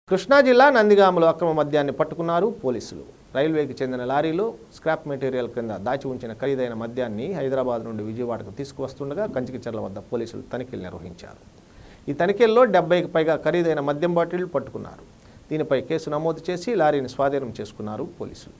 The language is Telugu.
కృష్ణా జిల్లా నందిగామలో అక్రమ మద్యాన్ని పట్టుకున్నారు పోలీసులు. రైల్వేకి చెందిన లారీలో స్క్రాప్ మెటీరియల్ కింద దాచి ఉంచిన ఖరీదైన మద్యాన్ని హైదరాబాద్ నుండి విజయవాడకు తీసుకువస్తుండగా కంచికిచర్ల వద్ద పోలీసులు తనిఖీలు నిర్వహించారు. ఈ తనిఖీల్లో 70కి పైగా ఖరీదైన మద్యం బాటిళ్లు పట్టుకున్నారు. దీనిపై కేసు నమోదు చేసి లారీని స్వాధీనం చేసుకున్నారు పోలీసులు.